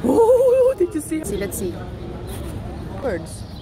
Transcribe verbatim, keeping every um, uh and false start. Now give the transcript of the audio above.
Oh, did you see? See, let's see. Birds.